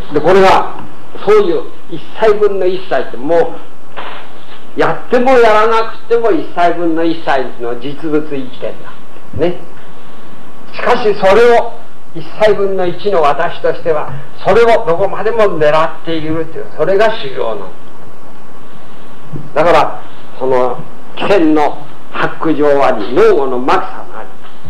でこれがそういう1歳分の1歳ってもうやってもやらなくても1歳分の1歳の実物生きてんだね。しかしそれを1歳分の1の私としてはそれをどこまでも狙っているという、それが修行なのだから、その汽船の白状あり農後の幕さもあり、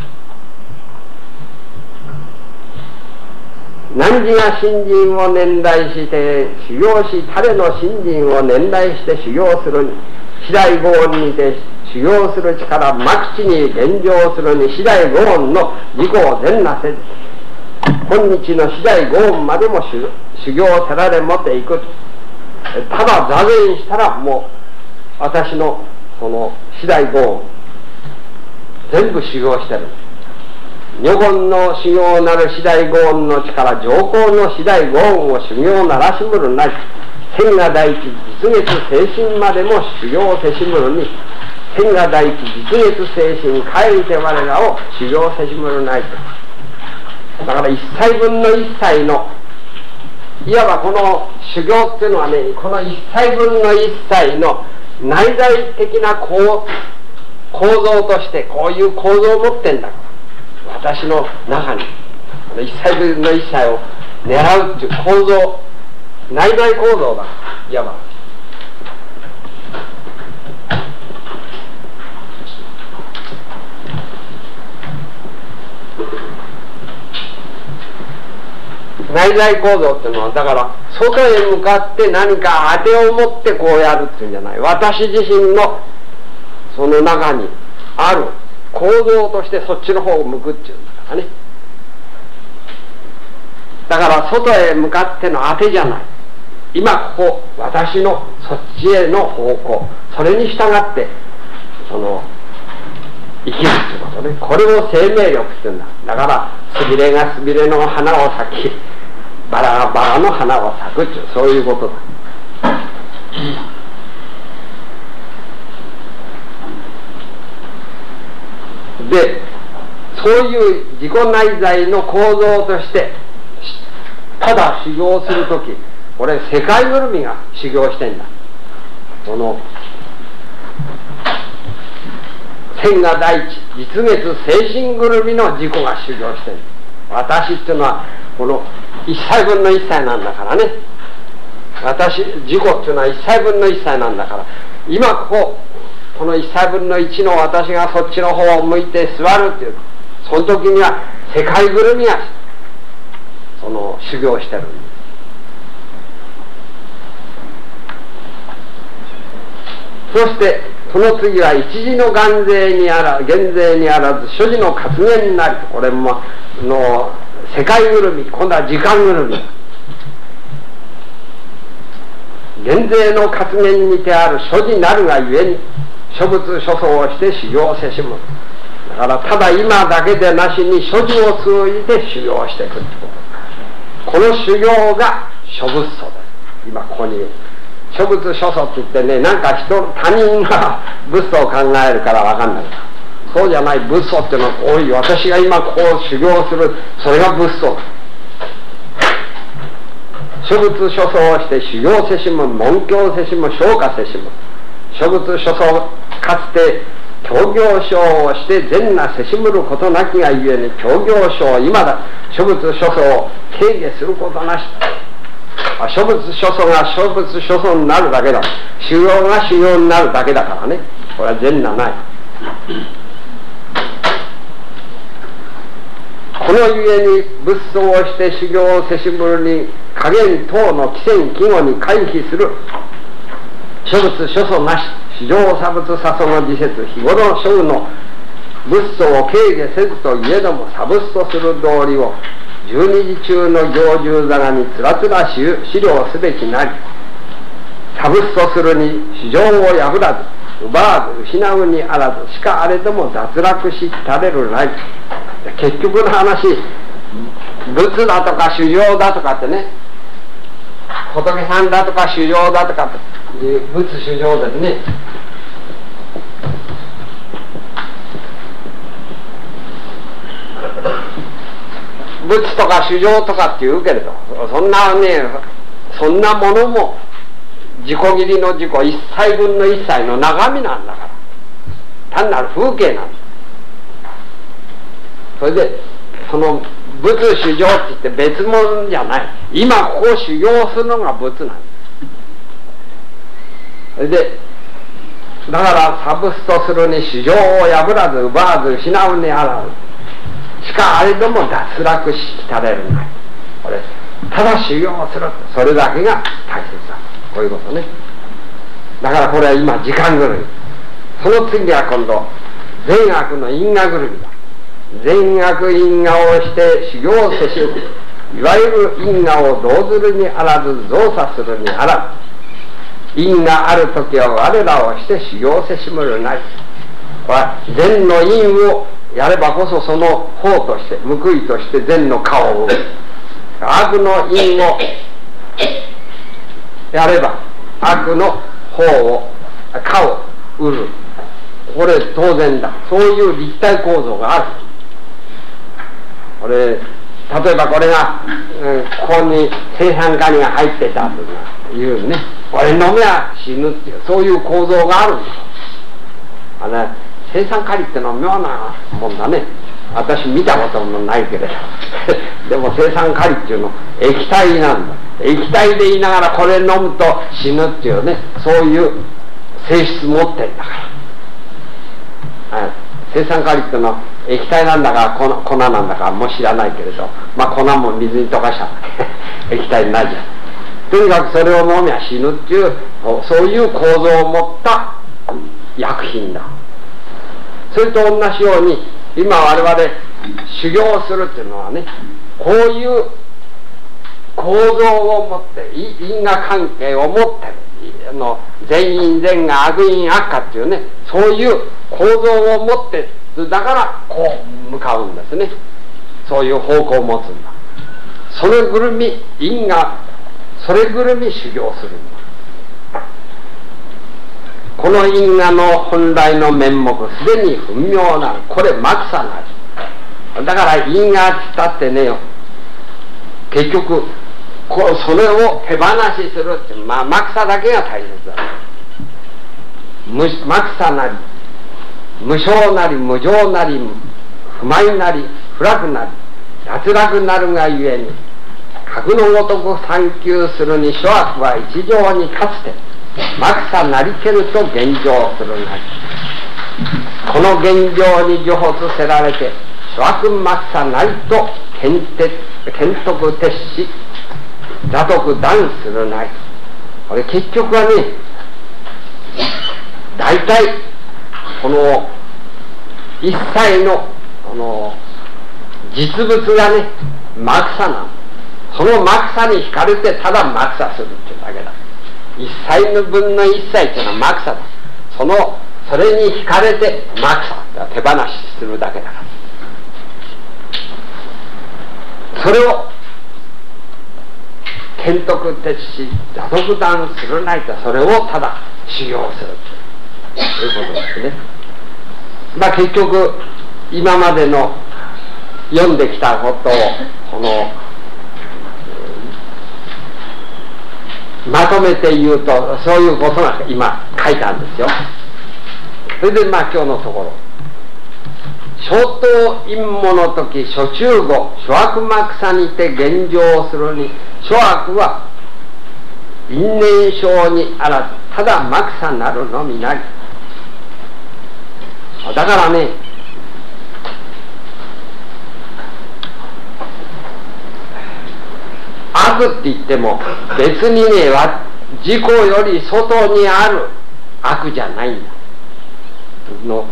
汝が信心を念来して修行し、誰の信心を念来して修行するに次第ご恩にて修行する力、幕地に現状するに次第ご恩の自己を全なせず、今日の次第ご恩までも修行をせられもっていく。ただ座禅したらもう私のその次第ご恩全部修行してる。如言の修行なる次第ご恩の力、上皇の次第ご恩を修行ならしむるなり、天が第一実月精神までも修行せしむるに、天が第一実月精神帰りて我らを修行せしむるなり。だから1歳分の1歳のいわばこの修行っていうのはね、この1歳分の1歳の内在的な構造としてこういう構造を持ってんだから、私の中に1歳分の1歳を狙うっていう構造、内在構造だ。いわば内在構造っていうのは、だから外へ向かって何か当てを持ってこうやるっていうんじゃない。私自身のその中にある構造としてそっちの方を向くっていうんだからね。だから外へ向かっての当てじゃない。今ここ私のそっちへの方向、それに従ってその生きるっていうことね。これを生命力っていうんだ。だからスビレがスビレの花を咲き、バラがバラの花を咲くっていう、そういうことだ。で、そういう自己内在の構造としてただ修行するとき、これ世界ぐるみが修行してんだ。その天が第一実月精神ぐるみの自己が修行してる。私っていうのはこの1歳分の1歳なんだからね。私自己っていうのは1歳分の1歳なんだから、今この1歳分の1の私がそっちの方を向いて座るっていう、その時には世界ぐるみがその修行してるんです。そしてその次は一時の減税にあらず所持の活言になり、これもの世界ぐるみ、今度は時間ぐるみ。減税の活言にてある所持なるがゆえに諸仏諸相をして修行せしむ。だからただ今だけでなしに所持を通じて修行していくってこと。この修行が諸仏祖です。今ここに諸仏諸祖って言ってね、なんか他人が仏祖を考えるから分かんない。そうじゃない。仏祖っていうのはこういう、私が今こう修行する、それが仏祖だ。諸仏諸相をして修行せしむ、門教せしむ、昇華せしむ。諸仏諸相かつて教行書をして善なせしむることなきがゆえに、教行書を今だ諸仏諸相を軽下することなし。諸仏諸相が諸仏諸相になるだけだ。修行が修行になるだけだからね。これは善なない。このゆえに仏相をして修行をせしむるに加減等の規制季語に回避する諸仏諸相なし、史上差仏差相の自説、日頃の諸有の仏相を軽下せずといえども、差仏とする道理を12時中の行住座がにつらつら資料すべきなり、差仏とするに市場を破らず奪わず失うにあらず、しかあれども脱落したれるなり。結局の話、仏だとか修行だとかってね、仏さんだとか修行だとかっていう仏修行ですね。仏とか修行とかって言うけれど、 そんなね、そんなものも自己義理の自己一切分の一切の中身なんだから、単なる風景なんだ。それでその仏修行って言って別物じゃない、今ここを修行するのが仏なんだ。それでだからサブスとするに修行を破らず奪わず失うにあらず、しかあれども脱落しきたれるない、これただ修行をする、それだけが大切だ、こういうことね。だからこれは今時間ぐるみ、その次は今度善悪の因果ぐるみだ。善悪因果をして修行せし、いわゆる因果を動ずるにあらず造作するにあらず、因がある時は我らをして修行せしむるなり。これは善の因をやればこそその法として報いとして善の顔を売る、悪の因をやれば悪の法を顔を売る、これ当然だ。そういう立体構造がある。これ例えばこれが、ここに青酸カリが入ってたというね、これ飲めば死ぬっていう、そういう構造があるんです。青酸カリってのは妙なもんだね。私見たこともないけれどでも青酸カリっていうの液体なんだ。液体で言いながらこれ飲むと死ぬっていうね、そういう性質持ってんだから。青酸カリっていうのは液体なんだか粉なんだかも知らないけれど、まあ粉も水に溶かしたら液体になるじゃん。とにかくそれを飲みゃ死ぬっていう、そういう構造を持った薬品だ。それと同じように今我々修行をするっていうのはね、こういう構造を持って因果関係を持ってる善因善が悪因悪化っていうね、そういう構造を持って、だからこう向かうんですね。そういう方向を持つんだ。それぐるみ因果、それぐるみ修行するんだ。この因果の本来の面目すでに不明なる、これマクサなり。だから因果って言ったってね、結局それを手放しするって、マクサだけが大切だ。マクサなり無償なり無常なり不満なり不楽なり脱落なるがゆえに、格のごとく探求するに諸悪は一条にかつてマクサなりけると現状するなり。この現状に除発せられて諸悪マクサなりと見徳徹し座徳断するなり。これ結局はね、大体この一切のこの実物がね、マクサなの。そのマクサに惹かれてただマクサするっていうだけだ。一切の分の一切っていうのはマクサだ。それに惹かれてマクサ、手放しするだけだから。それを見徳徹し座徳断するないと、それをただ修行するということですね。結局今までの読んできたことをまとめて言うと、そういうことが今書いたんですよ。それで今日のところ、小等陰謀の時諸中語諸悪マクサにて現状するに、諸悪は因縁症にあらずただマクサなるのみなり。だからね、悪って言っても別にね、自己より外にある悪じゃないんだの。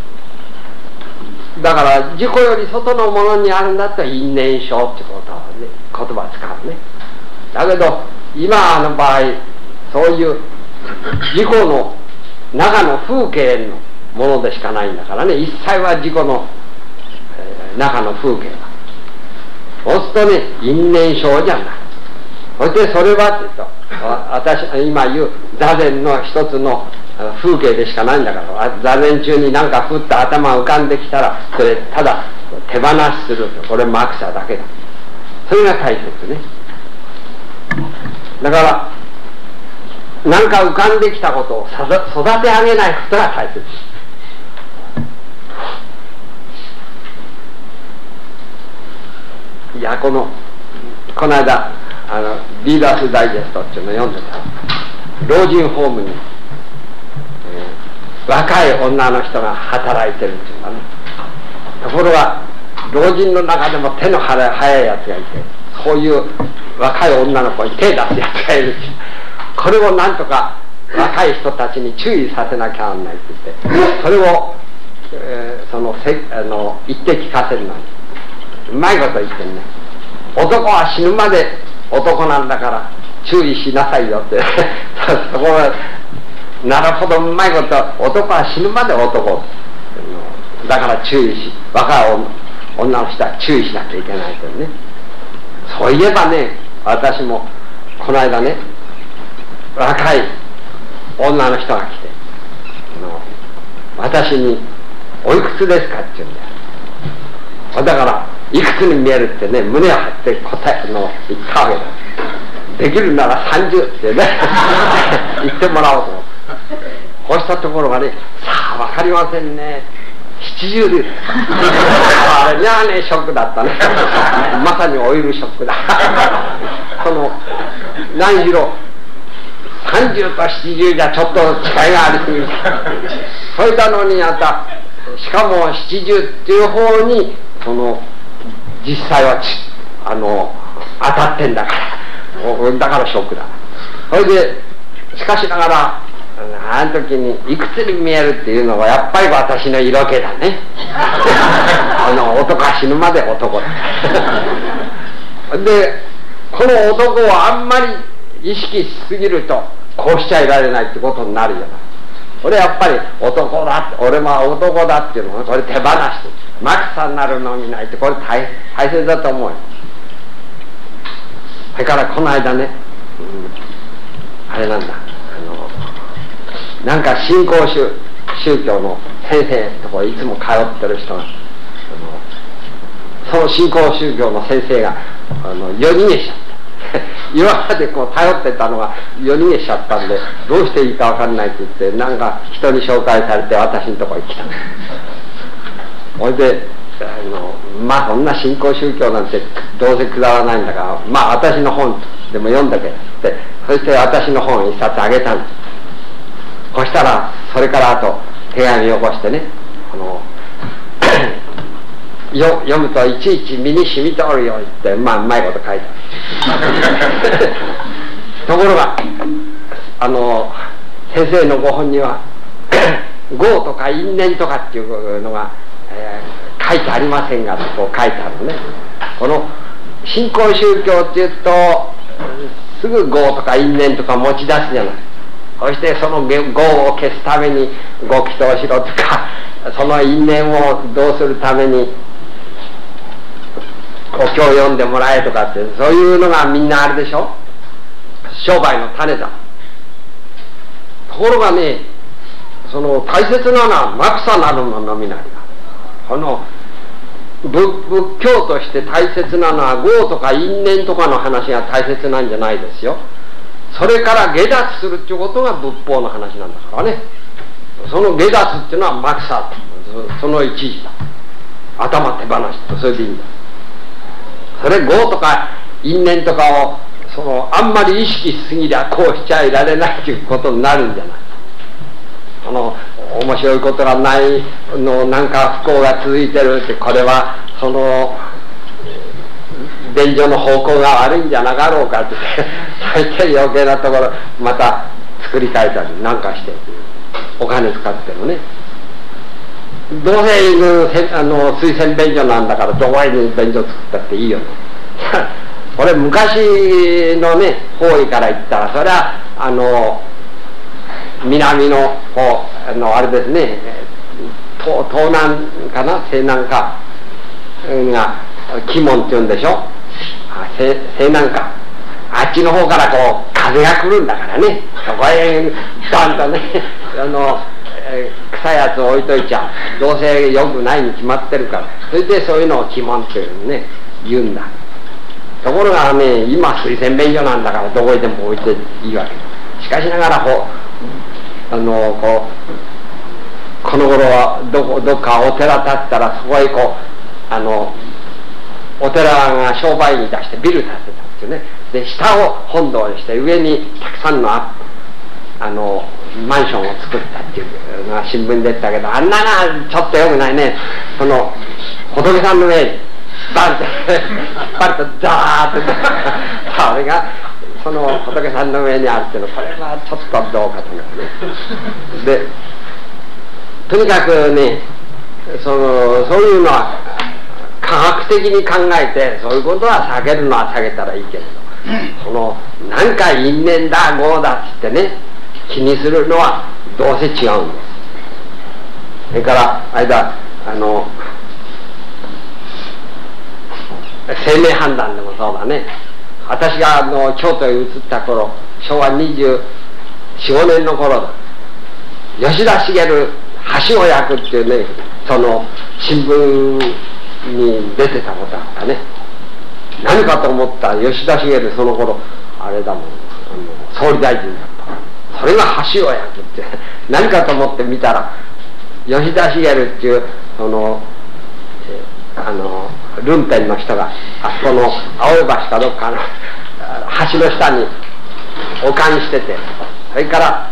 だから自己より外のものにあるんだったら因縁症ってことをね、言葉使うね。だけど今の場合、そういう自己の中の風景のものでしかないんだからね、一切は自己の、中の風景だ。そうするとね、因縁症じゃない。そしてそれはって言うと、私今言う座禅の一つの風景でしかないんだから、座禅中になんかふっと頭浮かんできたら、それただ手放しすると、これマクサだけだ。それが大切ね。 だから何か浮かんできたことを育て上げないことが大切です。いや、この間リーダースダイジェストっていうのを読んでた。老人ホームに、若い女の人が働いてるっていうかね。ところが老人の中でも手の早いやつがいて、そういう若い女の子に手出すやつがいるっていう。これをなんとか若い人たちに注意させなきゃならないって言って、それを、言って聞かせるのにうまいこと言ってんね。男は死ぬまで男なんだから注意しなさいよってそこはなるほど、うまいこと。男は死ぬまで男だから注意し、若い女の人は注意しなきゃいけないというね。そういえばね、私もこの間ね、若い女の人が来て、私においくつですかって言うんだよ。だからいくつに見えるってね、胸を張って答えの言ったわけだ。できるなら30ってね言ってもらおうと思って、こうしたところがね、さあ分かりませんね、70ですあれにはね、ショックだったねまさにオイルショックだ何しろ30と70じゃちょっと違いがありすぎるそれなのにしかも70っていう方に実際は当たってんだからショックだ。それでしかしながらあの時にいくつに見えるっていうのはやっぱり私の色気だね男は死ぬまで男だでこの男をあんまり意識しすぎるとこうしちゃいられないってことになるじゃない。これやっぱり男だって、俺は男だっていうのをこれ手放してマクサになるのみないって、これ大切だと思うよ。それからこの間ね、あれなんだ、なんか新興宗教の先生のところいつも通ってる人がその新興宗教の先生が夜逃げしちゃった今までこう頼ってたのが夜逃げしちゃったんで、どうしていいか分かんないって言って、なんか人に紹介されて私のところに来た。それでまあそんな新興宗教なんてどうせくだらないんだから、まあ私の本でも読んだけどって、そして私の本一冊あげたんです。そしたらそれからあと手紙を起こしてね、読むといちいち身に染みとるよって、まあうまいこと書いてあるところが先生のご本には業とか因縁とかっていうのが、書いてありませんがこう書いてあるのね。この新興宗教っていうとすぐ業とか因縁とか持ち出すじゃない。そしてその業を消すためにご祈祷しろとか、その因縁をどうするためにお経を読んでもらえとかって、そういうのがみんなあれでしょ、商売の種だ。ところがね、その大切なのはマクサなるののみなりだ。仏教として大切なのは業とか因縁とかの話が大切なんじゃないですよ。それから下脱するっていうことが仏法の話なんだからね。その下脱っていうのはマクサ、その一時だ。頭手放してそれでいいんだ。それ業とか因縁とかをあんまり意識しすぎりゃこうしちゃいられないということになるんじゃない。面白いことがないの、なんか不幸が続いてるって、これは便所の方向が悪いんじゃなかろうかって大抵余計なところまた作り変えたりなんかしてお金使ってもね、どうせ水洗便所なんだからどこへ便所作ったっていいよねこれ昔のね方位から言ったら、それは南の方あれですね、東南かな西南かが鬼門って言うんでしょ、西南か、あっちの方からこう風が来るんだからね、そこへドンとね臭いやつを置いといちゃどうせ良くないに決まってるから、それでそういうのを鬼門っていうのね言うんだ。 ところがね、今推薦免許なんだからどこへでも置いていいわけ。しかしながらこの頃はどっかお寺建ったらそこへお寺が商売に出してビル建てたんですよね。で下を本堂にして上にたくさんのマンションを作ったっていうのが新聞で言ったけど、あんなのちょっとよくないね。その仏さんの上にバンって引っ張るとザーッとそれがその仏さんの上にあるっていうの、これはちょっとどうかと思いますね。でとにかくね、そういうのは科学的に考えて、そういうことは避けるのは避けたらいいけれど、何か因縁だ業だっつってね気にするのはどうせ違うんです。それから生命判断でもそうだね。私が京都へ移った頃、昭和24、5年の頃だ。吉田茂橋を焼くっていうね、その新聞に出てたことあったね。何かと思ったら吉田茂その頃あれだもん、総理大臣だった。それが橋を焼くって何かと思って見たら、吉田茂っていうルンペンの人があそこの青い橋かどっかの橋の下に保管してて、それから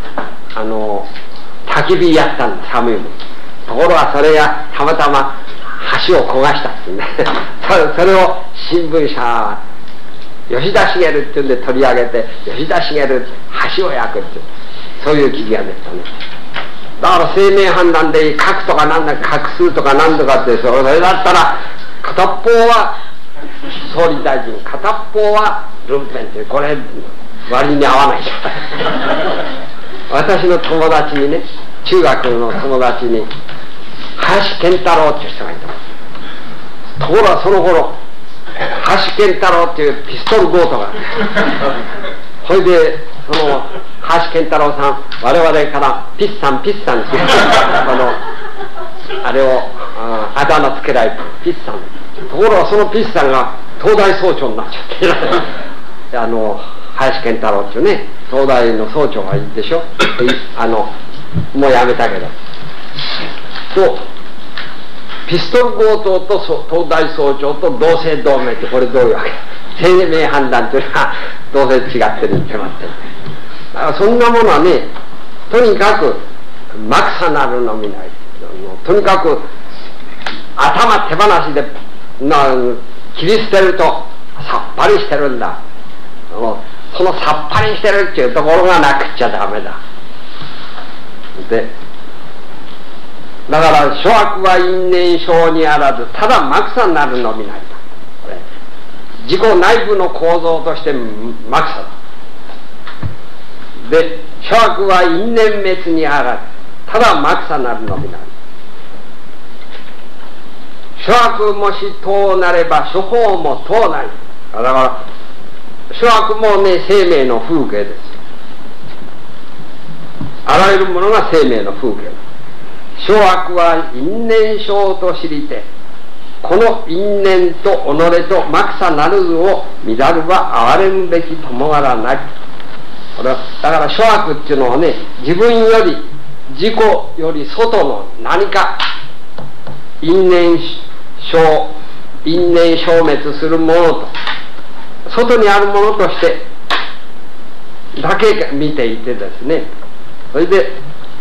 焚き火やったんだ、寒いもん。ところがそれがたまたま橋を焦がしたってねそれを新聞社は吉田茂っていうんで取り上げて、吉田茂橋を焼くって、そういう記事が出たね。だから生命判断で核とかなんだ画数とかなんとかって、それだったら片っ方は総理大臣、片っ方はルンペンって、これ割に合わないじゃん私の友達にね、中学の友達に林健太郎っていう人がいた。ところがその頃林健太郎っていうピストル強盗がそれでその林健太郎さん、我々からピッサンっていうあれをあだ名つけられてピッサン。ところがそのピッサンが東大総長になっちゃって林健太郎っていうね、東大の総長がいるでしょもうやめたけど、とピストル強盗と東大総長と同姓同名って、これどういうわけ。生命判断というのはどうせ違ってるに決まってる。だからそんなものはね、とにかくマクサなるのみない。とにかく頭手放しで切り捨てるとさっぱりしてるんだ。そのさっぱりしてるっていうところがなくっちゃダメだ。でだから諸悪は因縁性にあらず、ただマクサになるのみないと。これ自己内部の構造としてマクサだ。で諸悪は因縁滅にあらず、ただマクサなるのみない。諸悪もしとうなれば諸法もとうない。だから諸悪もね、生命の風景です。あらゆるものが生命の風景。諸悪は因縁性と知りて、この因縁と己とマクサなるずを乱るは哀れむべき友柄なり。これはだから諸悪っていうのはね、自分より自己より外の何か因縁消滅するものと、外にあるものとしてだけ見ていてですね、それで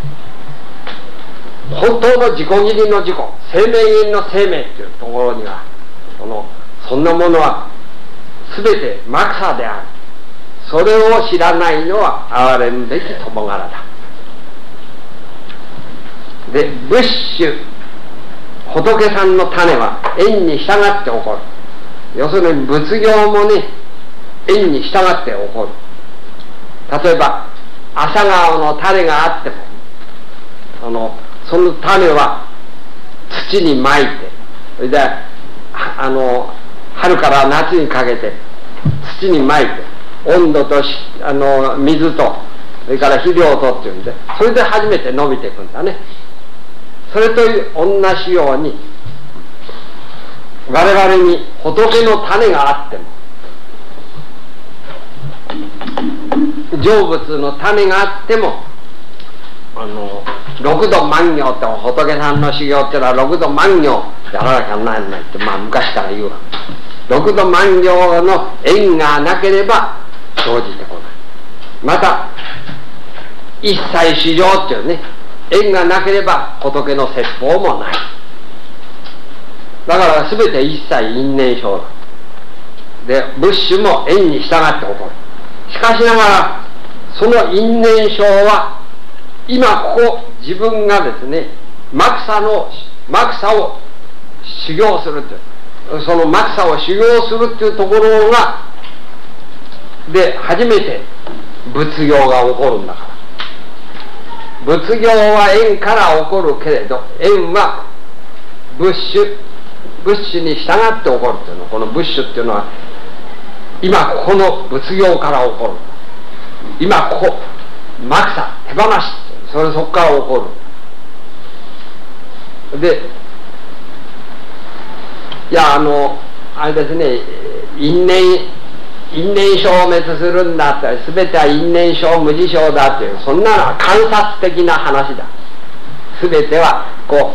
本当の自己切りの自己、生命因の生命っていうところにはそんなものは全てマクサである。それを知らないのは哀れむべき友柄だ。で仏種、仏さんの種は縁に従って起こる。要するに仏業もね、縁に従って起こる。例えば朝顔の種があってもその種は土にまいて、それで春から夏にかけて土にまいて、温度と水とそれから肥料とっていうんで、それで初めて伸びていくんだね。それと同じように我々に仏の種があっても成仏の種があっても六度万行って仏さんの修行っていうのは六度万行やらなきゃならないって、昔から言うわ。六度万行の縁がなければ生じてこない。また一切修行っていうね、縁がなければ仏の説法もない。だから全て一切因縁生だ。で仏種も縁に従って起こる。しかしながらその因縁生は今ここ自分がですね、マクサを修行するという、そのマクサを修行するというところがで初めて仏業が起こるんだから。仏業は縁から起こるけれど、縁は仏種に従って起こるというの。この仏種っていうのは今ここの仏業から起こる。今ここマクサ手放し、そこから起こる。でいやあれですね、因縁消滅するんだって、全ては因縁消無事消だっていう、そんなのは観察的な話だ。全てはこ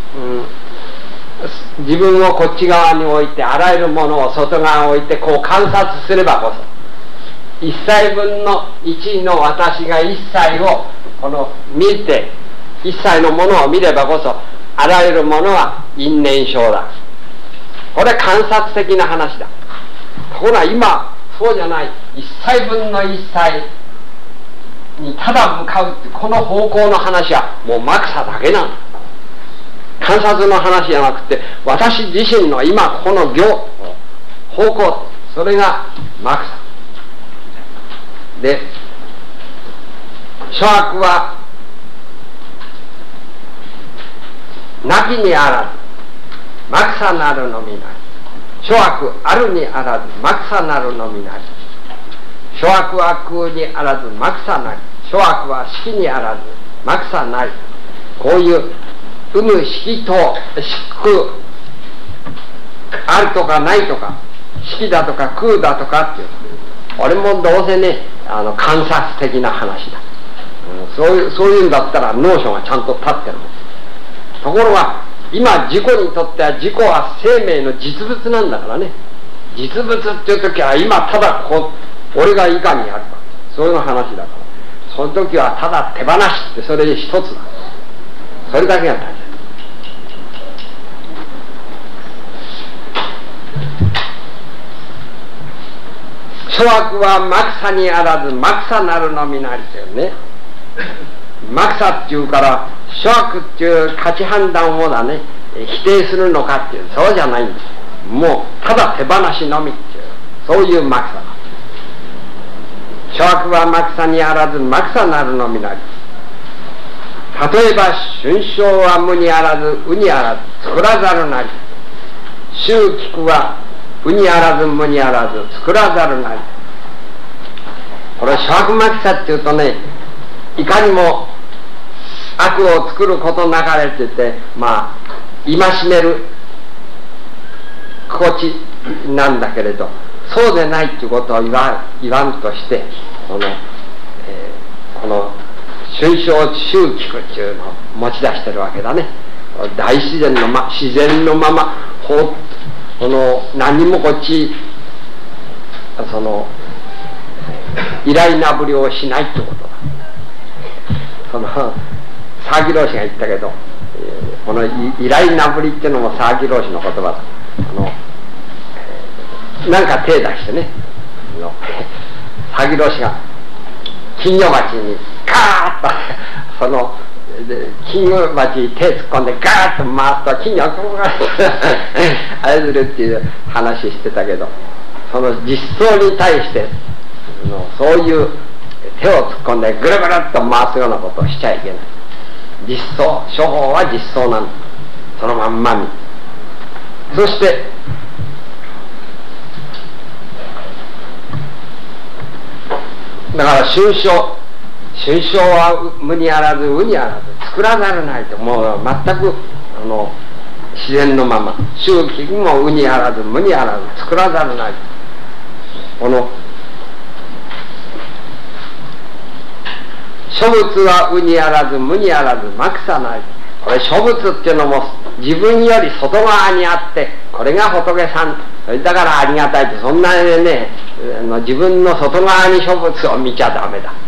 う、自分をこっち側に置いて、あらゆるものを外側に置いてこう観察すればこそ、一切分の一の私が一切を見て、一切のものを見ればこそ、あらゆるものは因縁消だ。これ観察的な話だ。ところが今そうじゃない。一切分の一切にただ向かうって、この方向の話はもうマクサだけなの。観察の話じゃなくて、私自身の今ここの方向、それがマクサで、諸悪はなきにあらずマクサなるのみなり。諸悪あるにあらずマクサなるのみなり。諸悪は空にあらずマクサなり。諸悪は識にあらずマクサなり。こういう有無識と識あるとかないとか、識だとか空だとかっていう、これもどうせね、観察的な話だ。そういうんだったらノーションがちゃんと立ってるもん。ところが今自己にとっては、自己は生命の実物なんだからね。実物っていう時は今ただ俺がいかにあるか、そういう話だから、その時はただ手放しって、それで一つだ。それだけが大事。諸悪はマクサにあらずマクサなるのみなりというね。マクサっていうから諸悪っていう価値判断をだね、否定するのかっていう、そうじゃないんです。もうただ手放しのみっていう、そういうマクサだ。諸悪はマクサにあらずマクサなるのみなり。例えば春章は無にあらず無にあらず作らざるなり。周菊は無にあらず無にあらず作らざるなり。これ諸悪マクサっていうとね、いかにも悪を作ることなかれって言って、戒める心地なんだけれど、そうでないっていうことを言わんとして、この春章周菊っていうのを持ち出してるわけだね。大自然の自然のまま何にもこっち依頼なぶりをしないってことだ。沢木老師が言ったけど、この依頼なぶりっていうのも沢木老師の言葉だ。なんか手出してね、沢木老師が金魚鉢にガーッと金魚鉢に手突っ込んでガーッと回すと金魚がこうあれするっていう話してたけど、その実相に対してそういう手を突っ込んでぐるぐるっと回すようなことをしちゃいけない。実相、処方は実相なんだ。そのまんまに。そしてだから春章は無にあらず無にあらず作らざるないと、もう全く自然のまま。周菊も無にあらず無にあらず作らざるない。この諸仏は有にあらず無にあらずまくさない。これ諸仏っていうのも自分より外側にあって、これが仏さんだからありがたいって、そんなね自分の外側に諸仏を見ちゃダメだ。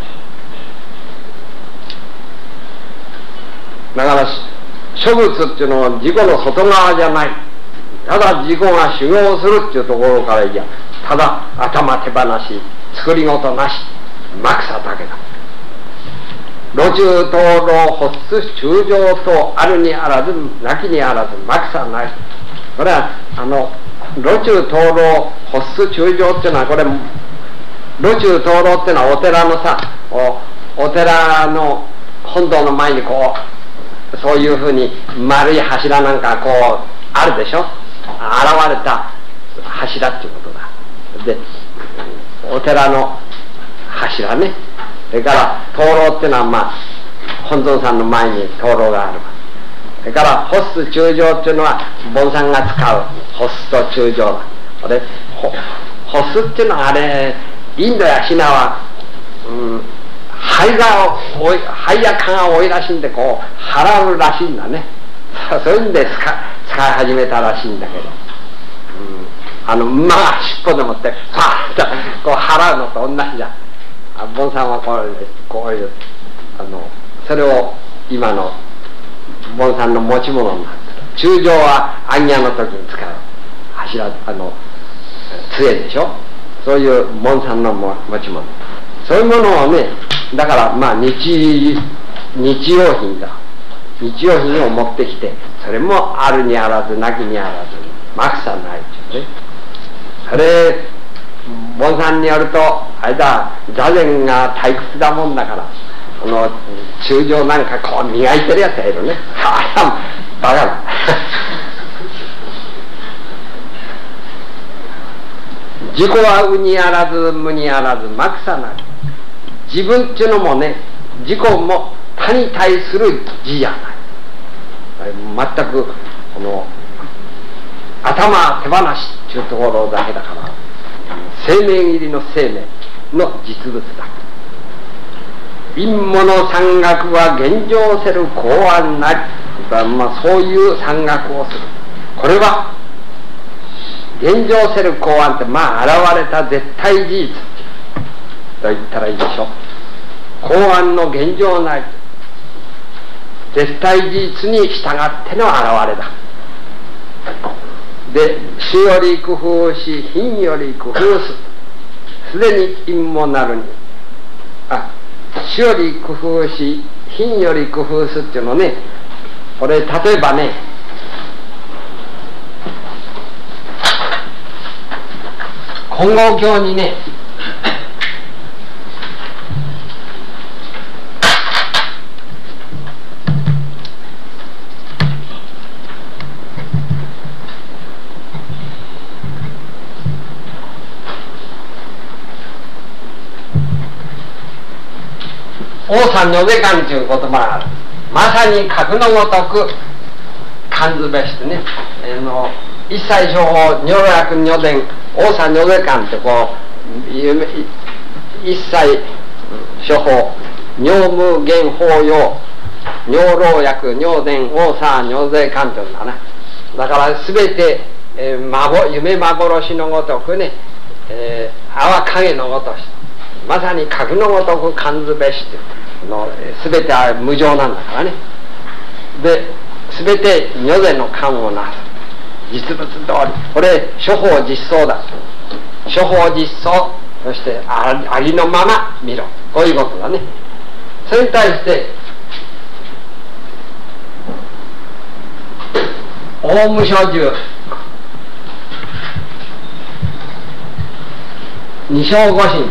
だから諸仏っていうのは自己の外側じゃない。ただ自己が修行するっていうところからいや、ただ頭手放し、作り事なし、まくさだけだ。路中灯籠発出中上とあるにあらずなきにあらずまくさない。これは路中灯籠発出中上っていうのは、これ路中灯籠っていうのはお寺のさ、お寺の本堂の前にこうそういうふうに丸い柱なんかこうあるでしょ。現れた柱っていうことだ。でお寺の柱ね。それから灯籠っていうのはまあ本尊さんの前に灯籠がある。それからホス中上っていうのは盆さんが使うホスと中上だ。これホスっていうのはあれインドやシナは灰や蚊が多いらしいんでこう払うらしいんだね。そういうんで使い始めたらしいんだけど、馬が尻尾でもってパーッとこう払うのと同じじゃん。盆さんはこういうそれを今の盆さんの持ち物になってる。中上は行脚の時に使う柱杖でしょ。そういう盆さんの持ち物、そういうものをね、だからまあ日用品だ。日用品を持ってきて、それもあるにあらずなきにあらずまくさないっていうね。それ盆さんによるとあれだ、座禅が退屈だもんだから、この中上なんかこう磨いてるやつがいるね。バカだ自己は有にあらず無にあらずまくさない。自分っていうのもね、自己も他に対する自じゃない。全くこの頭手放しっていうところだけだから、生命入りの生命の実物だ。陰物山岳は現状せる公安なり、まあ、そういう山岳をする。これは現状せる公安ってまあ現れた絶対事実と言ったらいいでしょう。公安の現状なり絶対事実に従っての現れだ。で、主より工夫し品より工夫す。すでに陰もなるに、主より工夫し品より工夫すっていうのね、これ例えばね、金剛経にね、王さんのべ観という言葉がある。まさに格のごとく観ずべしてね、一切処方如来如伝王さんのべ観ってこう一切処方如無限法要如老薬如伝王さん如来観というんだな。だから全て、夢幻のごとくね、泡影のごとし、まさに格のごとく観ずべして全ては無常なんだからね。で全て如来の観をなす実物通り、これ諸法実相だ。諸法実相、そしてありのまま見ろ、こういうことだね。それに対して大無所住二正五神、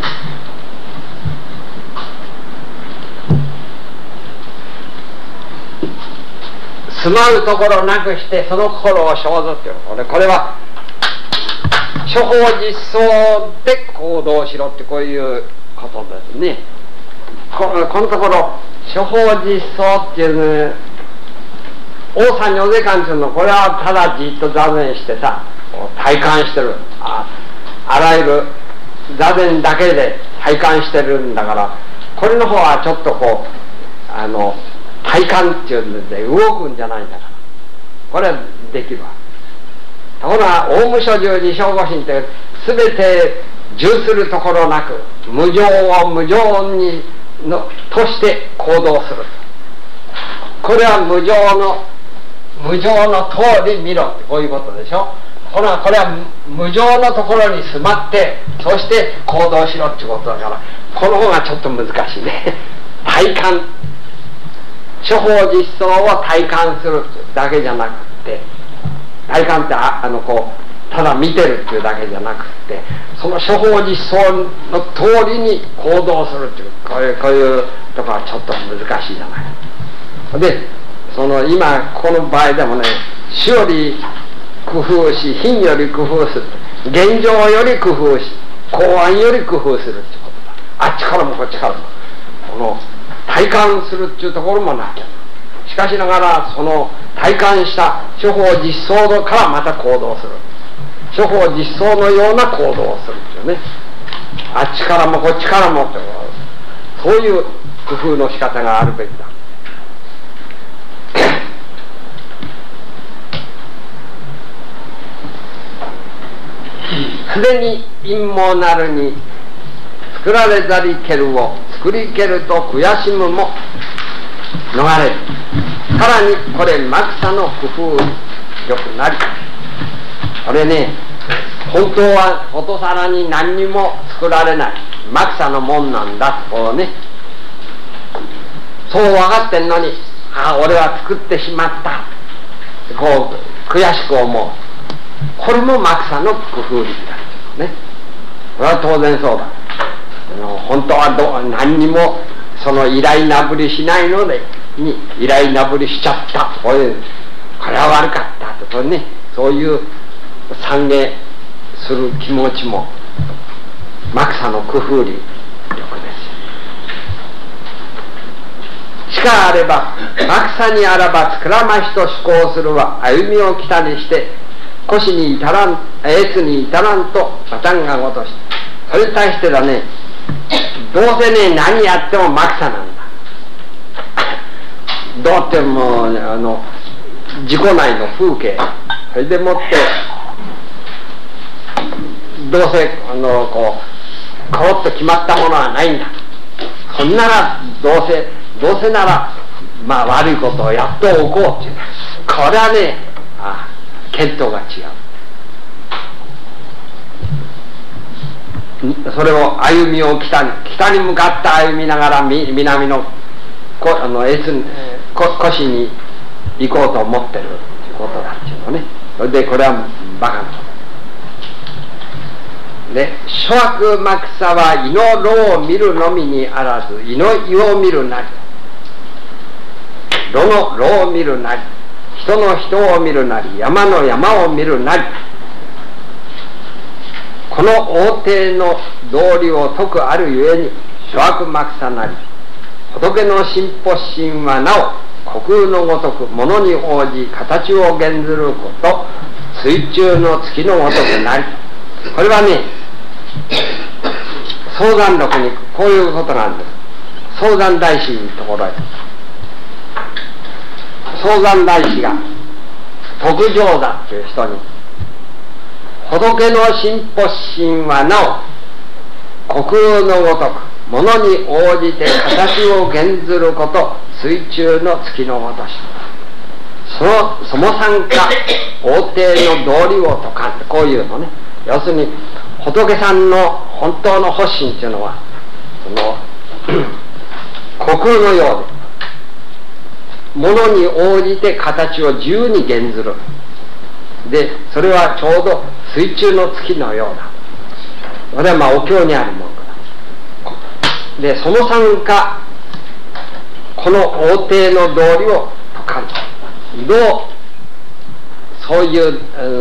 住まうところなくしてその心を生ずっていうの、これは諸法実相で行動しろってこういうことですね。このところ諸法実相っていうね、王さん如来観っていうの、これはただじっと座禅してさ体感してる、あらゆる座禅だけで体感してるんだから、 これの方はちょっとこう体感っていうんで動くんじゃないんだから、これはできるわ。ところがオウム諸十二小五心って全て重するところなく無常を無常にとして行動する。これは無常の通り見ろってこういうことでしょ。これは無常のところに住まってそして行動しろってことだから、この方がちょっと難しいね。体感、諸法実相を体感するだけじゃなくて、体感ってこうただ見てるっていうだけじゃなくて、その諸法実相の通りに行動するっていう、こういうところはちょっと難しいじゃない。で今この場合でもね、主より工夫し品より工夫する、現状より工夫し公安より工夫するってことだ。あっちからもこっちからも体感するっていうところもなきゃ。しかしながらその体感した諸法実相からまた行動する、諸法実相のような行動をするっていうね、あっちからもこっちからもってそういう工夫の仕方があるべきだ。すでに陰謀なるに作られざりけるを作りけると悔しむも逃れる。さらにこれマクサの工夫よくなり、これね、本当はことさらに何にも作られないマクサのもんなんだとこうね、そう分かってんのに、俺は作ってしまったこう悔しく思う。これもマクサの工夫力だね。これは当然そうだ。本当は何にもその依頼なぶりしないのでに依頼なぶりしちゃったと、これは悪かったとかね、そういう懺悔する気持ちもマクサの工夫力です。しかあればマクサにあらばつくらましと思考するは歩みを来たにして腰に至らん越に至らんとパタンがごとし、それに対してだね、どうせね何やってもマクサなんだ。どうっても自己内の風景、それでもってどうせこうコロッと決まったものはないんだ。そんならどうせなら悪いことをやっておこうっていう、これはね見当が違う。それを歩みを北に向かって歩みながら南の腰に行こうと思ってるということだっていうのね。それでこれはバカなことで、諸悪マクサは胃の炉を見るのみにあらず胃の胃を見るなり、炉の炉を見るなり、人の人を見るなり、山の山を見るなり、この大抵の道理を説くあるゆえに諸悪マクサなり、仏の進歩心はなお虚空のごとく物に応じ形を現ずること、水中の月のごとくなり。これはね、相談録にこういうことがあるんです。相談大師のところへ、相談大師が徳上だという人に、仏の進歩心はなお虚空のごとく物に応じて形を現ずること、水中の月のごとし、その参加大抵の道理を説かんってこういうのね。要するに仏さんの本当の発心っていうのは虚空のようで、物に応じて形を自由に現ずる。でそれはちょうど水中の月のようだ。これはお経にあるものだ。でその参加、この大抵の道理を説かん。どうそういう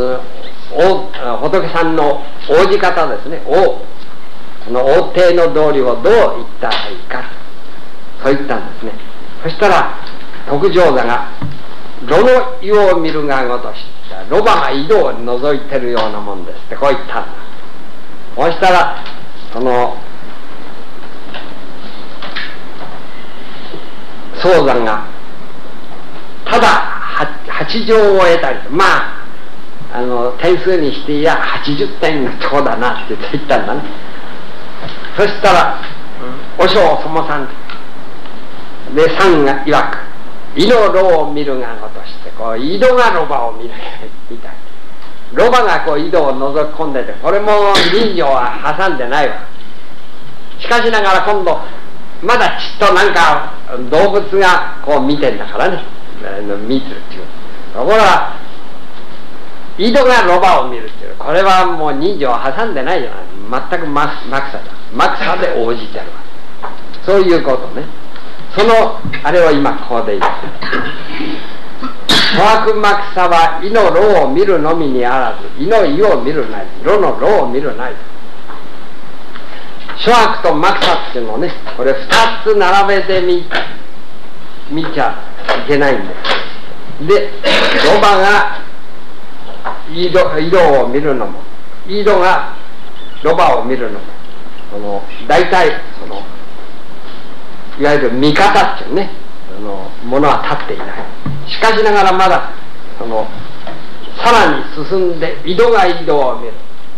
仏さんの応じ方ですね、この大抵の道理をどう言ったらいいか、そう言ったんですね。そしたら徳上座が炉の湯を見るがごとし、ロバが井戸を覗いてるようなもんですってこう言ったんだ。そしたら早産がただ8条を得たりと、まあ点数にしていや80点のとこだなって言ったんだね。そしたら和尚そもさんでさんが曰く井の炉を見るがごとしてこう井戸がロバを見るみたい。ロバがこう井戸を覗き込んでて、これも人情は挟んでないわ。しかしながら今度まだちっとなんか動物がこう見てんだからね、見てるっていう。ところが井戸がロバを見るっていう、これはもう人情を挟んでないじゃない。全くマクサだ。マクサで応じてるわ。そういうことね。そのあれを今ここで言って諸悪マクサは井の炉を見るのみにあらず、井の井を見るなり、炉の炉を見るなり。諸悪とマクサっていうのをね、これ2つ並べて見ちゃいけないんです。で、ロバが井戸を見るのも、井戸がロバを見るのも、大体いわゆる見方っていうね、ものは立っていない。しかしながらまださらに進んで井戸が井戸を見る、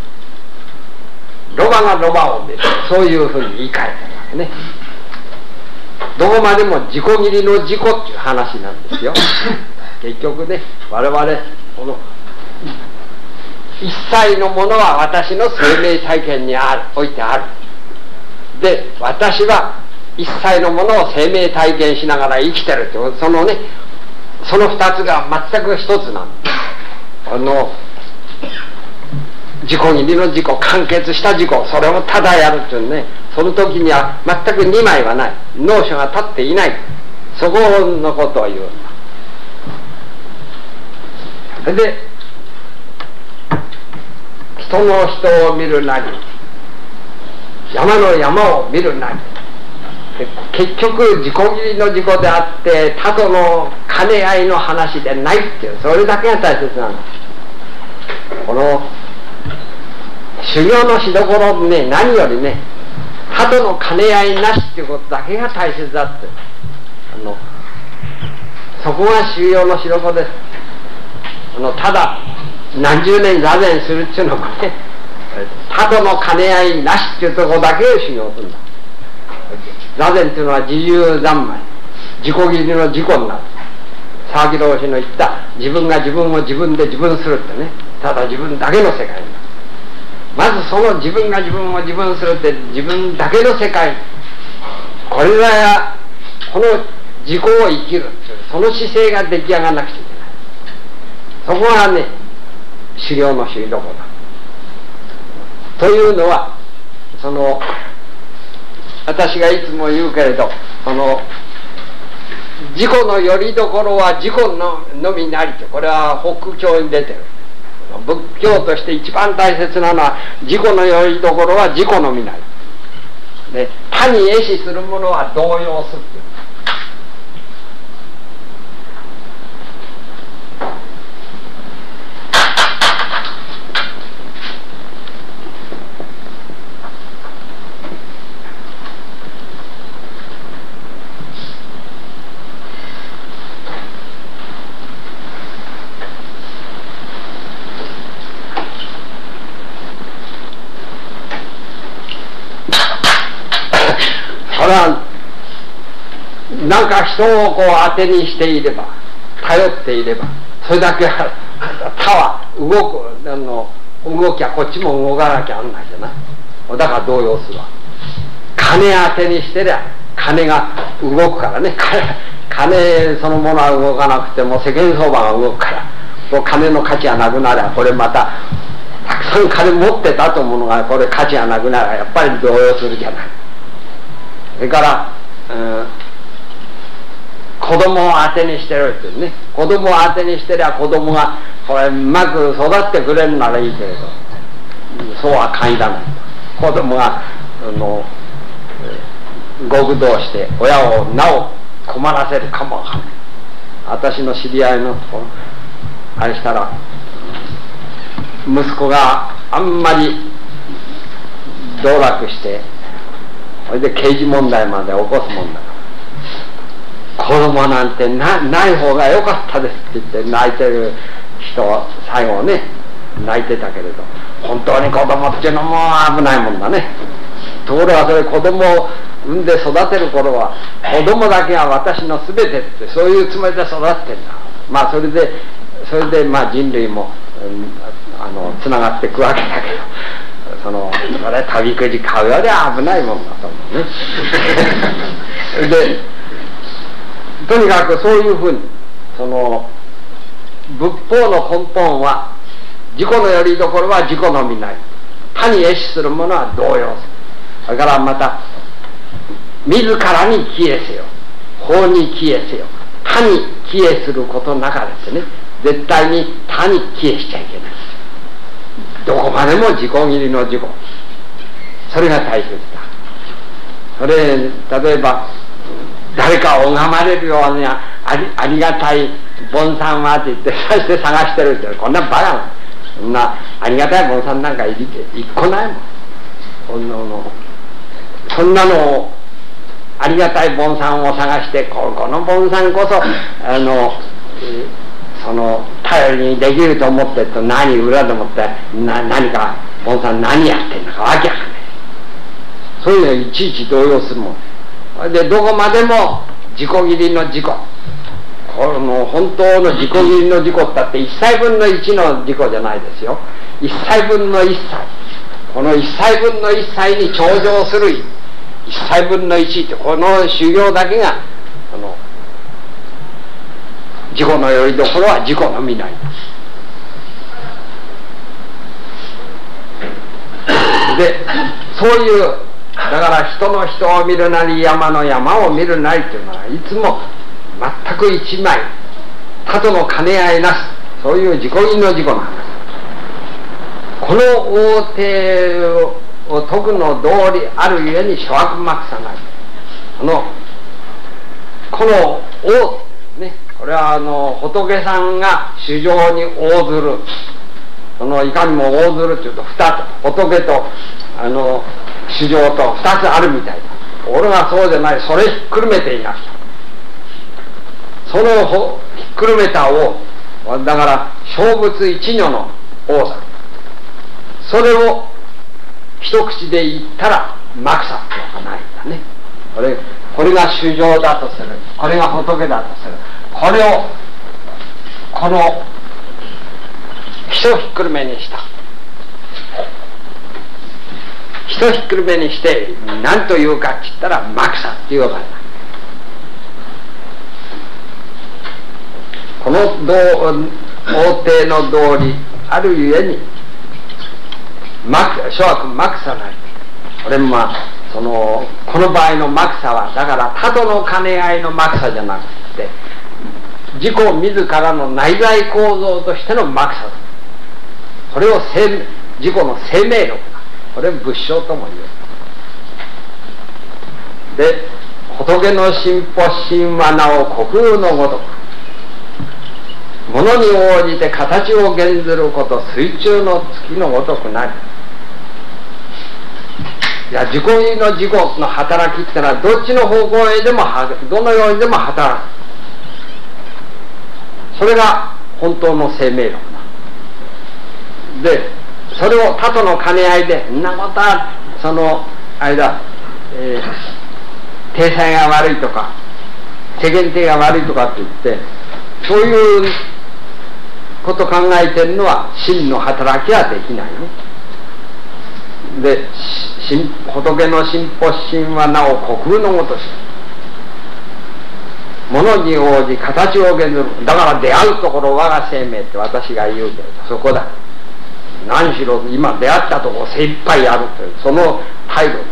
ロバがロバを見る、そういうふうに言い換えてるわけね。どこまでも自己切りの自己っていう話なんですよ。結局ね、我々この一切のものは私の生命体験においてある。で、私は一切のものを生命体験しながら生きてるって、その二つが全く一つなんだ。自己切りの自己、完結した自己、それをただやるっていうね、その時には全く二枚はない、脳書が立っていない、そこのことを言うんだ。で、人の人を見るなり、山の山を見るなり、結局自己切りの自己であって他との兼ね合いの話でないっていう、それだけが大切なんだ。この修行のしどころね、何よりね、他との兼ね合いなしっていうことだけが大切だって、そこが修行のしどころです。ただ何十年座禅するっていうのもね、他との兼ね合いなしっていうところだけを修行するんだ。座禅っていうのは自由三昧、自己切りの自己になる。沢木老師の言った自分が自分を自分で自分するってね、ただ自分だけの世界になる。まずその自分が自分を自分するって自分だけの世界、これがこの自己を生きるっていうその姿勢が出来上がらなくちゃいけない。そこがね、修行の修どころだ。というのは私がいつも言うけれど、自己のよりどころは自己のみなりと、これは北教に出てる。仏教として一番大切なのは自己のよりどころは自己のみなりで、他に壊死するものは動揺する。なんか人をこう当てにしていれば、頼っていれば、それだけ他は動きゃこっちも動かなきゃなんないじゃない。だから動揺するわ。金当てにしてりゃ金が動くからね。金そのものは動かなくても世間相場が動くから、こう金の価値がなくなりゃ、これまたたくさん金持ってたと思うのがこれ価値がなくなりゃやっぱり動揺するじゃない。それから、子供を当てにしてるっていうね、子供を当てにしてりゃ子供がこれうまく育ってくれるならいいけれど、そうは限らない。子供が極道して親をなお困らせるかもわかんない。私の知り合いのところあれしたら、息子があんまり道楽して、それで刑事問題まで起こすもんだから、 子供なんてない方が良かったですって言って泣いてる人は最後ね泣いてたけれど、本当に子供っていうのも危ないもんだね。ところがそれ子供を産んで育てる頃は子供だけは私の全てってそういうつもりで育ってんだ。まあそれでまあ人類も、つながっていくわけだけど、それ旅くじ買うよりは危ないもんだと思うね。でとにかくそういうふうに仏法の根本は自己のよりどころは自己のみない、他に謁するものは動揺する。だからまた自らに帰依せよ、法に帰依せよ、他に帰依することなかですね、絶対に他に帰依しちゃいけない。どこまでも自己切りの自己、それが大切だ。それ例えば誰かを拝まれるようにありがたい盆栽はって言ってそして探してるって、こんなバカな、そんなありがたい盆栽なんか一個ないもん。そんなのありがたい盆栽を探してこの盆栽こそ頼りにできると思ってると何裏でもって何か盆栽何やってんだかわけわかんない。そういうのいちいち動揺するもんで、どこまでも自己切りの自己、本当の自己切りの自己ったって1歳分の1の自己じゃないですよ。1歳分の1歳、この1歳分の1歳に頂上する1歳分の1って、この修行だけが自己のよりどころは自己のみない。でそういうだから人の人を見るなり山の山を見るなりっていうのはいつも全く一枚他との兼ね合いなし、そういう自己義の自己の話。この大手を説くの道理あるゆえに諸悪幕さない。この大ね、これは仏さんが衆生に応ずる、いかにも応ずるというと2つ、仏と衆生と2つあるみたいだ。俺はそうじゃない、それひっくるめていなくちゃ。そのひっくるめた王だから小仏一如の王だ。それを一口で言ったら幕さってのがないんだね。これが衆生だとする、これが仏だとする、これをこのひとひっくるめにした、ひとひっくるめにして何というかって言ったら幕さっていうわけだ。この大抵の道理あるゆえに諸悪幕さない。これもこの場合の幕さはだから他との兼ね合いの幕さじゃなくて自己自らの内在構造としての幕さだ。これを自己の生命力だ。これを仏性とも言う。で仏の心法心はなお虚空のごとく、物に応じて形を現ずること水中の月のごとくなり。いや自己の自己の働きってのはどっちの方向へでもどのようにでも働く。それが本当の生命力だ。でそれを他との兼ね合いでんなことは体裁が悪いとか世間体が悪いとかって言ってそういうこと考えてるのは真の働きはできないね。で仏の心法心はなお虚空のごとし、物に応じ形を現ずる。だから出会うところ我が生命って私が言うけれどそこだ。何しろ今出会ったところ精一杯やるというその態度です。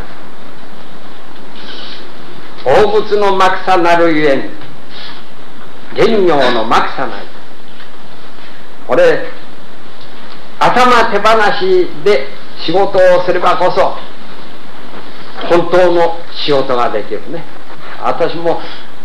大仏の幕さなるゆえに玄妙の幕さない。これ頭手放しで仕事をすればこそ本当の仕事ができるね。私も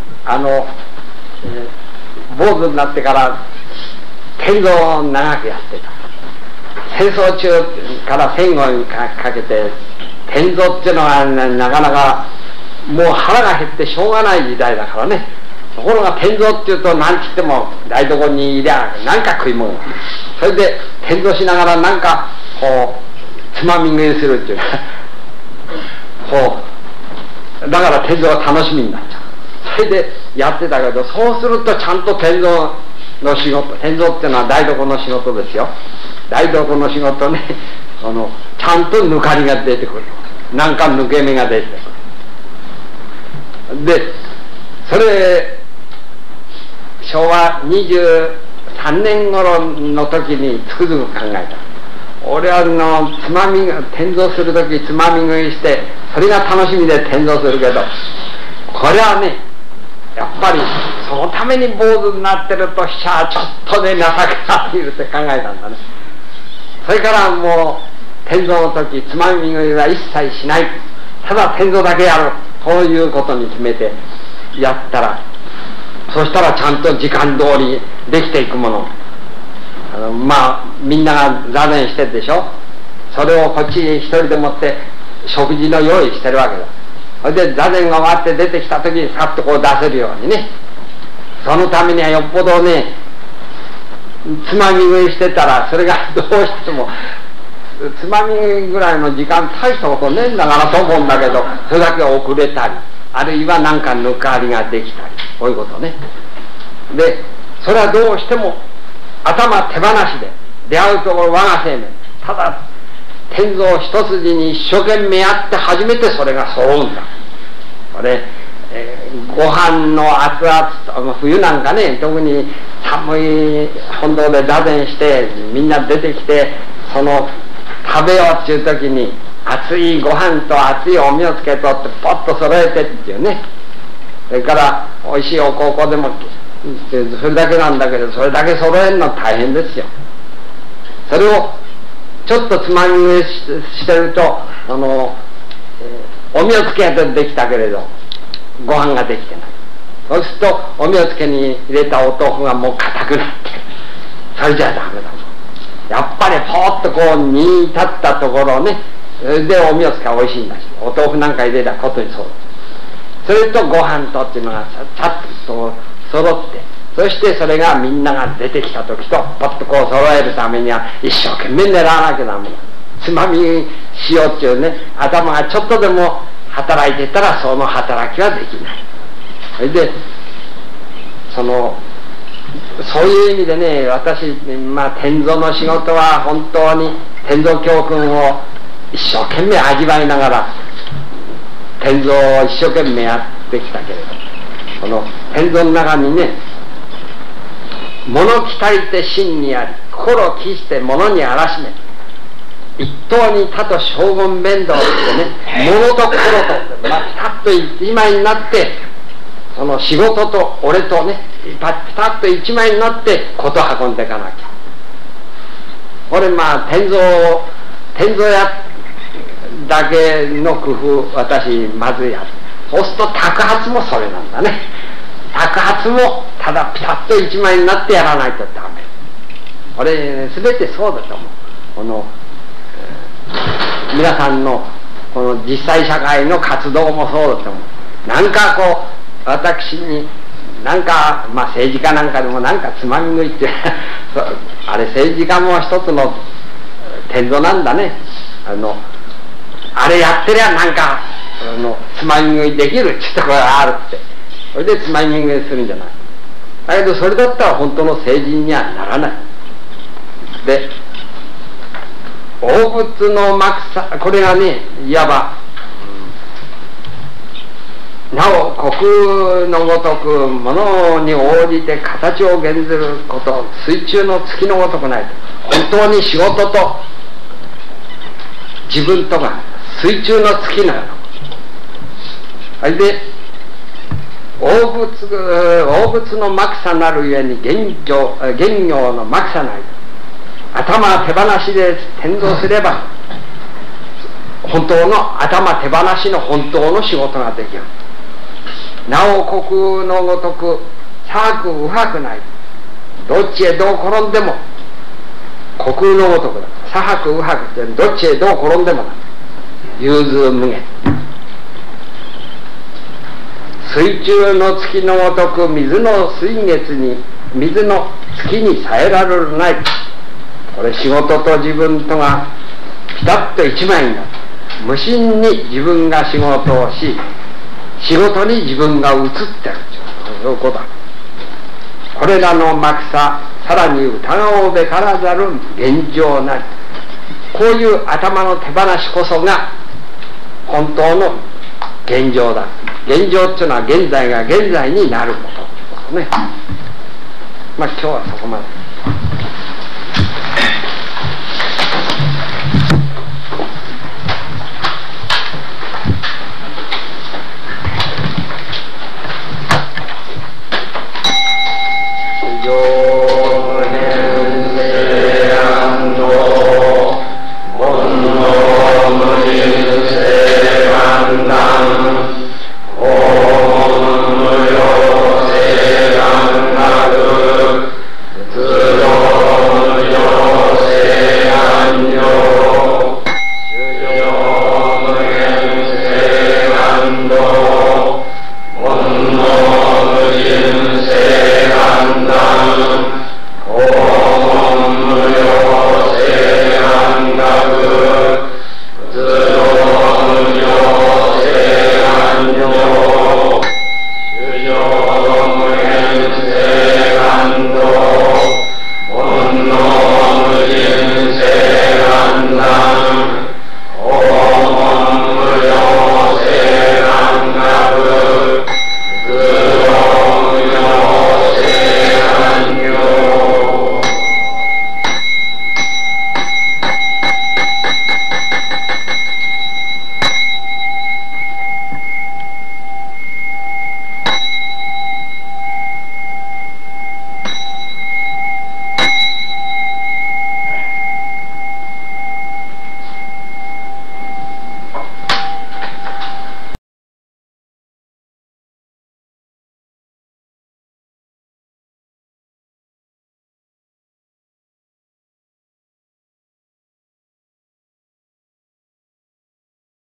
坊主になってから天蔵を長くやってた。戦争中から戦後にかけて天蔵っていうのはなかなかもう腹が減ってしょうがない時代だからね。そところが天蔵っていうと何て言っても台所にいりゃ何か食い物、それで天蔵しながら何かこうつまみ食いするっていうこうだから天蔵が楽しみになっちゃう。それでやってたけど、そうするとちゃんと天蔵の仕事、天蔵っていうのは台所の仕事ですよ。台所の仕事ね、ちゃんと抜かりが出てくる、なんか抜け目が出てくる。でそれ昭和23年頃の時につくづく考えた。俺はつまみ天蔵する時つまみ食いしてそれが楽しみで天蔵するけど、これはねやっぱりそのために坊主になってるとしちゃちょっとね情けないって考えたんだね。それからもう天蔵の時つまみ食いは一切しない、ただ天蔵だけやる、こういうことに決めてやったら、そしたらちゃんと時間通りできていくもの。まあみんなが座禅してるでしょ。それをこっちに一人でもって食事の用意してるわけだ。それで座禅が終わって出てきた時にさっとこう出せるようにね。そのためにはよっぽどねつまみ食いしてたら、それがどうしてもつまみぐらいの時間大したことねえんだからと思うんだけど、それだけ遅れたり、あるいは何か抜かりができたり、こういうことね。でそれはどうしても頭手放しで出会うところ我が生命、ただ天蔵一筋に一生懸命やって初めてそれが揃うんだ。これ、ご飯の熱々、冬なんかね特に寒い本堂で座禅してみんな出てきて、その食べようっていう時に熱いご飯と熱いお味をつけとってポッと揃えてっていうね。それからおいしいお香々でもそれだけなんだけど、それだけ揃えるの大変ですよ。それをちょっとつまみ食いしてるとお味をつけてできたけれどご飯ができてない。そうするとお味をつけに入れたお豆腐がもう硬くなって、それじゃダメだ。やっぱりポーッとこう煮立ったところをね、でお味をつけはおいしいんだし、お豆腐なんか入れたことにそうだ。それとご飯とっていうのがちゃっと揃って、そしてそれがみんなが出てきた時とパッとこう揃えるためには一生懸命狙わなきゃダメだ。つまみしようっていうね、頭がちょっとでも働いてたらその働きはできない。それでそういう意味でね、私、天蔵の仕事は本当に天蔵教訓を一生懸命味わいながら天蔵を一生懸命やってきたけれど、この天蔵の中にね、物来たりて真にあり、心を帰して物にあらしめ、一等に他と将軍弁道ってね、物と心とピタッと一枚になって、その仕事と俺とねピタッと一枚になって事運んでいかなきゃ。これ天蔵やだけの工夫、私まずやる。そうすると托発もそれなんだね。托発もただピタッと一枚になってやらないとダメ。これ全てそうだと思う。皆さんのこの実際社会の活動もそうだと思う。なんかこう私になんか政治家なんかでもなんかつまみ食いってあれ政治家も一つの天蔵なんだね。あれやってりゃなんかつまみ食いできるってところがあるって、それでつまみ食いするんじゃない。だけどそれだったら本当の成人にはならない。で大仏の幕これがね、いわばなお国のごとくものに応じて形を現ずること、水中の月のごとくないと。本当に仕事と自分とが水中の月なの。それで大仏の幕さなるゆえに現行の幕さないと。頭手放しで天蔵すれば本当の頭手放しの本当の仕事ができる。なお国のごとく左悪右白ない。どっちへどう転んでも国のごとくだ。左白右白ってどっちへどう転んでもな。融通無限。 水中の月のごとく水の水月に水の月にさえられるない。これ仕事と自分とがピタッと一枚になる。無心に自分が仕事をし、仕事に自分が移ってるということだ。これらの幕さ、さらに疑うべからざる現状なり。こういう頭の手放しこそが本当の現状だ。現状っていうのは現在が現在になることね。まあ今日はそこまで。